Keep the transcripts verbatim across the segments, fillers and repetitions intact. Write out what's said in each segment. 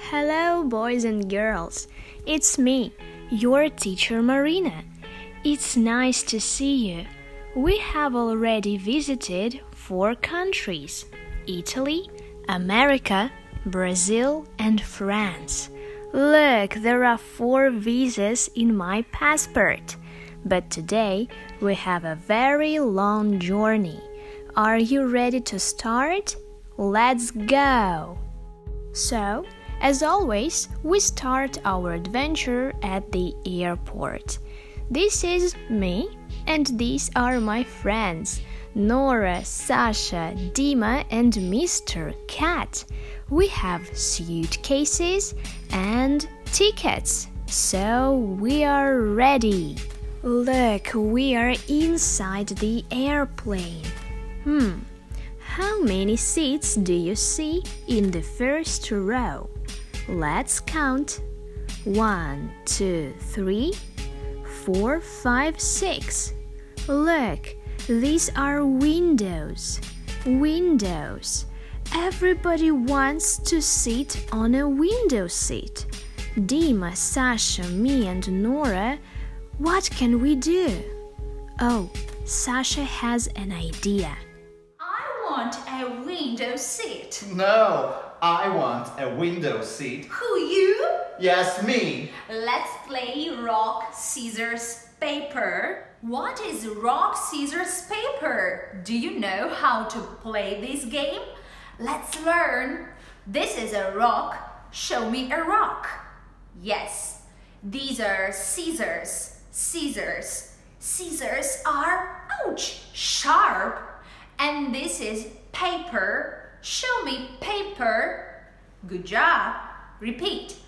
Hello, boys and girls. It's me, your teacher Marina. It's nice to see you. We have already visited four countries: Italy, America, Brazil, and France. Look, there are four visas in my passport. But today we have a very long journey. Are you ready to start? Let's go! So, as always, we start our adventure at the airport. This is me, and these are my friends, Nora, Sasha, Dima, and Mister Cat. We have suitcases and tickets, so we are ready. Look, we are inside the airplane. Hmm, how many seats do you see in the first row? Let's count. One, two, three, four, five, six. Look, these are windows. Windows. Everybody wants to sit on a window seat. Dima, Sasha, me, and Nora, what can we do? Oh, Sasha has an idea. I want a window seat. No, I want a window seat. Who, you? Yes, me. Let's play rock, scissors, paper. What is rock, scissors, paper? Do you know how to play this game? Let's learn. This is a rock. Show me a rock. Yes, these are scissors. Scissors. Scissors are, ouch, sharp. And this is paper. Show me paper. Good job. Repeat.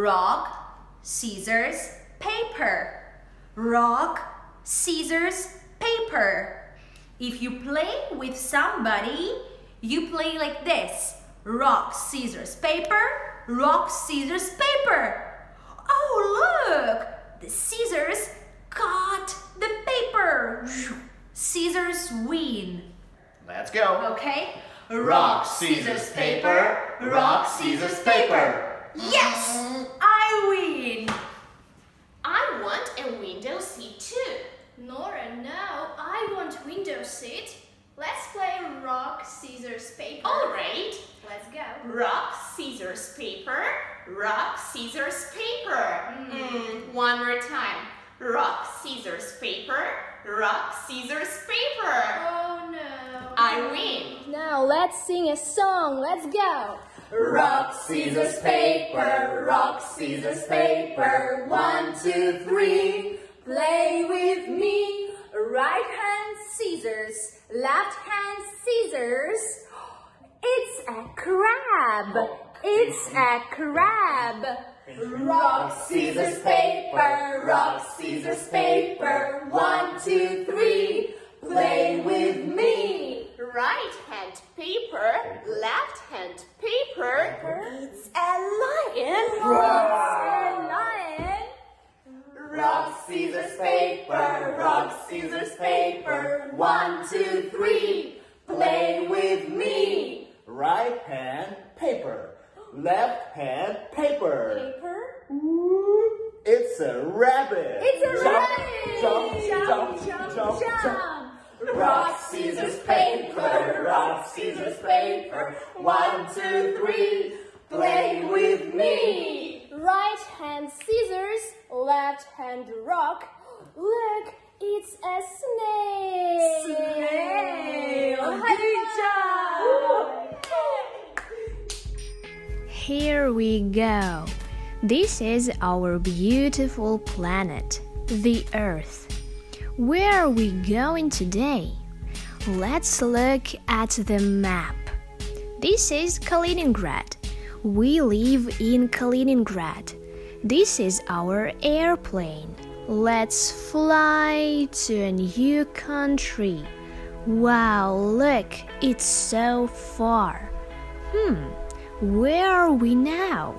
Rock, scissors, paper. Rock, scissors, paper. If you play with somebody, you play like this. Rock, scissors, paper. Rock, scissors, paper. Oh, look! The scissors cut the paper. Scissors win. Let's go. Okay? Rock, scissors, paper. Rock, scissors, paper. Yes! I win! I want a window seat too. Nora, no, I want window seat. Let's play rock, scissors, paper. All right. Let's go. Rock, scissors, paper. Rock, scissors, paper. Mm, one more time. Rock, scissors, paper. Rock, scissors, paper. Oh no. I win. Now let's sing a song. Let's go. Rock, scissors, paper. Rock, scissors, paper. One, two, three. Play with me. Right hand scissors, left hand scissors. It's a crab. It's a crab. Rock, scissors, paper. Rock, scissors, paper. One, two, three. Play with me. Right hand paper, left hand paper. It's a lion. It's a lion. Rock, scissors, paper. Rock, scissors, paper. One, two, three. Play with me. Right hand, paper. Left hand, paper. Paper. It's a rabbit. It's a jump, rabbit. Jump, Jump, jump, jump, jump, jump. Rock, scissors, paper. Rock, scissors, paper. One, two, three. Play with me. Right hand scissors, left hand rock. Look, it's a snail. Snail. High five. Here we go. This is our beautiful planet, the Earth. Where are we going today? Let's look at the map. This is Kaliningrad. We live in Kaliningrad. This is our airplane. Let's fly to a new country. Wow, look, it's so far. Hmm, where are we now?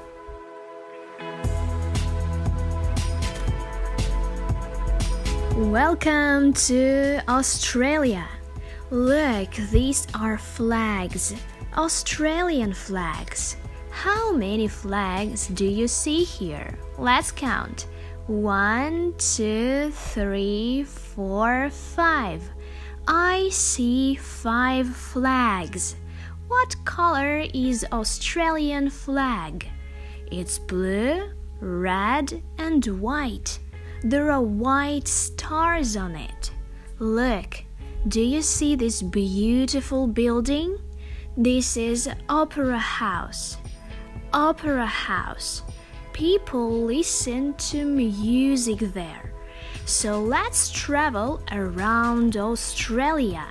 Welcome to Australia. Look, these are flags. Australian flags. How many flags do you see here? Let's count. One, two, three, four, five. I see five flags. What color is Australian flag? It's blue, red, and white. There are white stars on it. Look, do you see this beautiful building? This is Opera House. Opera House. People listen to music there. So let's travel around Australia.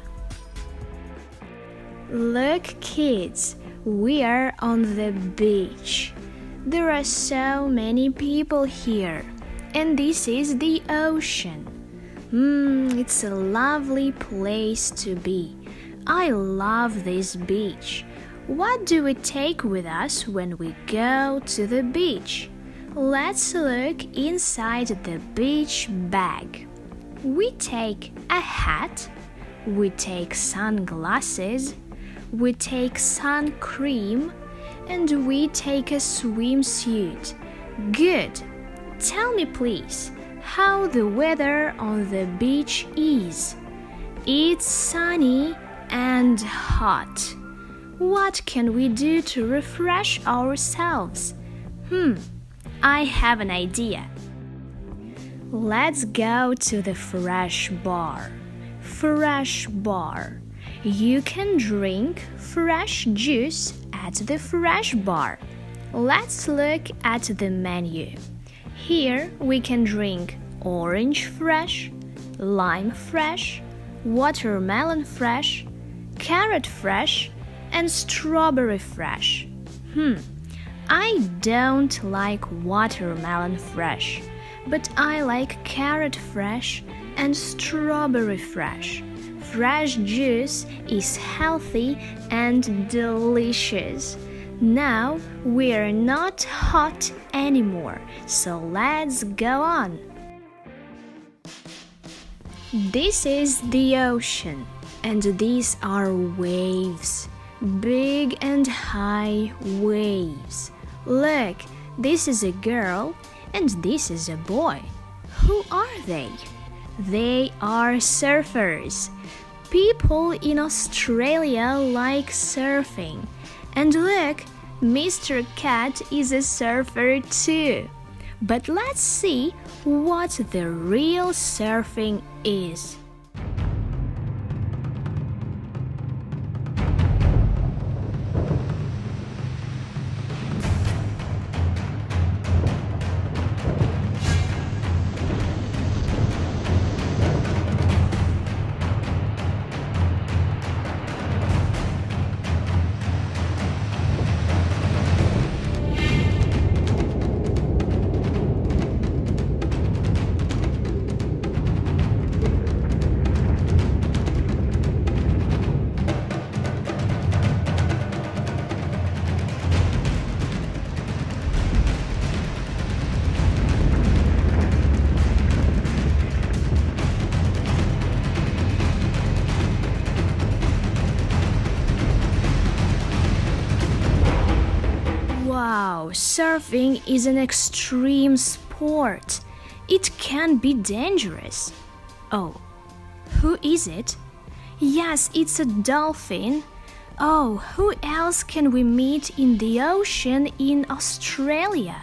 Look, kids, we are on the beach. There are so many people here, and this is the ocean. Mmm, it's a lovely place to be. I love this beach. What do we take with us when we go to the beach? Let's look inside the beach bag. We take a hat, we take sunglasses, we take sun cream, and we take a swimsuit. Good. Tell me please, how the weather on the beach is. It's sunny and hot. What can we do to refresh ourselves? Hmm, I have an idea. Let's go to the fresh bar. Fresh bar. You can drink fresh juice at the fresh bar. Let's look at the menu. Here we can drink orange fresh, lime fresh, watermelon fresh, carrot fresh, and strawberry fresh. Hmm, I don't like watermelon fresh, but I like carrot fresh and strawberry fresh. Fresh juice is healthy and delicious. Now we're not hot anymore, so let's go on. This is the ocean, and these are waves. Big and high waves. Look, this is a girl and this is a boy. Who are they? They are surfers. People in Australia like surfing. And look, Mister Cat is a surfer too. But let's see what the real surfing is. Wow, surfing is an extreme sport. It can be dangerous. Oh, who is it? Yes, it's a dolphin. Oh, who else can we meet in the ocean in Australia?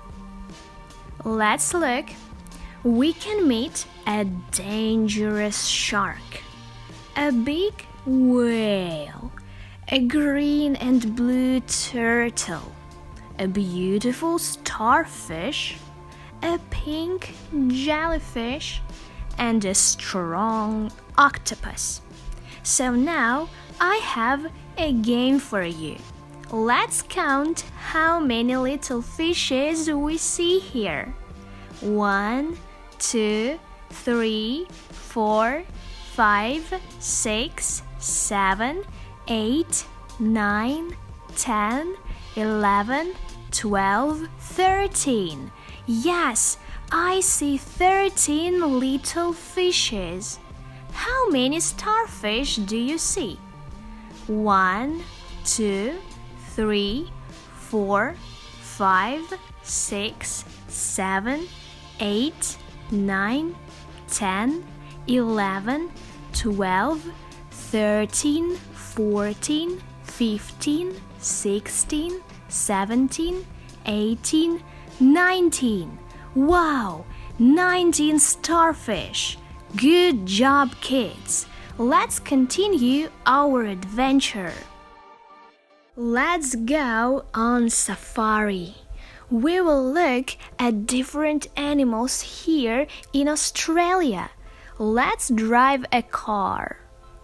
Let's look. We can meet a dangerous shark, a big whale, a green and blue turtle, a beautiful starfish, a pink jellyfish, and a strong octopus. So now I have a game for you. Let's count how many little fishes we see here. One, two, three, four, five, six, seven, eight, nine, ten, eleven, twelve, thirteen. Yes, I see thirteen little fishes. How many starfish do you see? One, two, three, four, five, six, seven, eight, nine, ten, eleven, twelve, thirteen, fourteen, fifteen, sixteen, seventeen, eighteen, nineteen. Wow, nineteen starfish. Good job, kids. Let's continue our adventure. Let's go on safari. We will look at different animals here in Australia. Let's drive a car.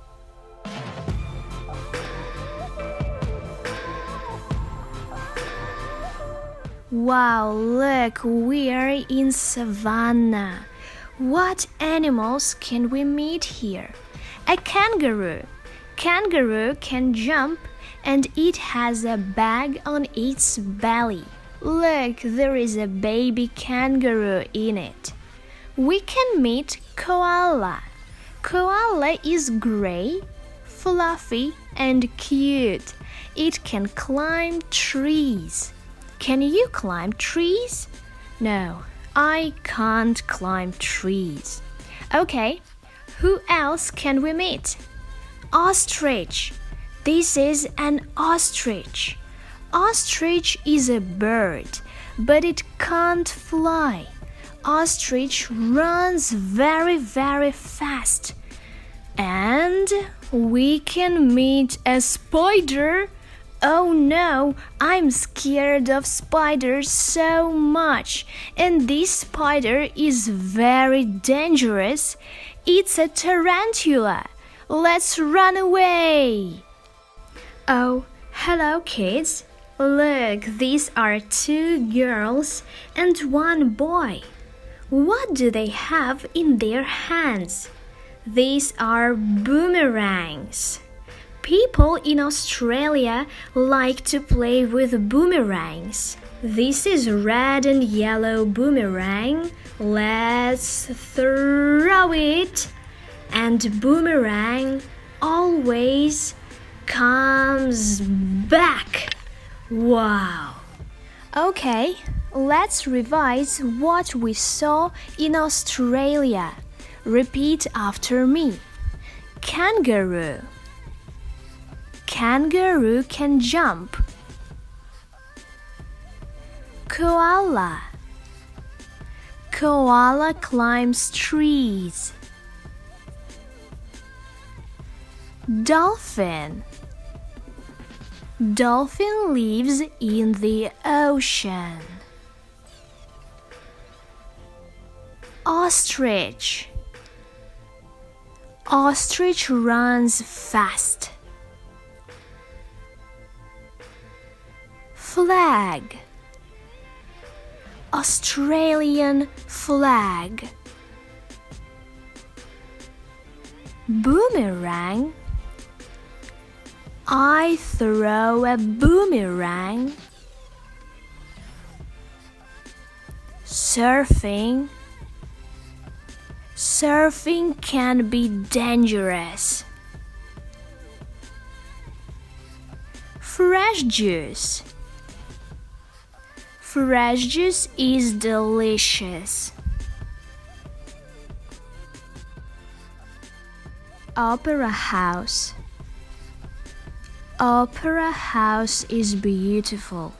Wow, look, we are in savannah. What animals can we meet here? A kangaroo. Kangaroo can jump and it has a bag on its belly. Look, there is a baby kangaroo in it. We can meet koala. Koala is gray, fluffy, and cute. It can climb trees. Can you climb trees? No, I can't climb trees. Okay, who else can we meet? Ostrich. This is an ostrich. Ostrich is a bird, but it can't fly. Ostrich runs very, very fast. And we can meet a spider. Oh no, I'm scared of spiders so much. And this spider is very dangerous. It's a tarantula. Let's run away. Oh, hello kids. Look, these are two girls and one boy. What do they have in their hands? These are boomerangs. People in Australia like to play with boomerangs. This is red and yellow boomerang. Let's throw it. And boomerang always comes back. Wow. Okay, let's revise what we saw in Australia. Repeat after me. Kangaroo. Kangaroo can jump. Koala. Koala climbs trees. Dolphin. Dolphin lives in the ocean. Ostrich. Ostrich runs fast. Flag. Australian flag. Boomerang. I throw a boomerang. Surfing. Surfing can be dangerous. Fresh juice. Fresh juice is delicious. Opera house. Opera house is beautiful.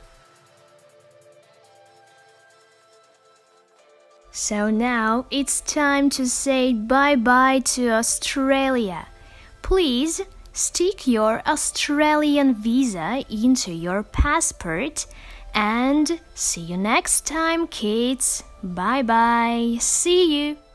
So now it's time to say bye-bye to Australia. Please stick your Australian visa into your passport and see you next time, kids. Bye-bye. See you.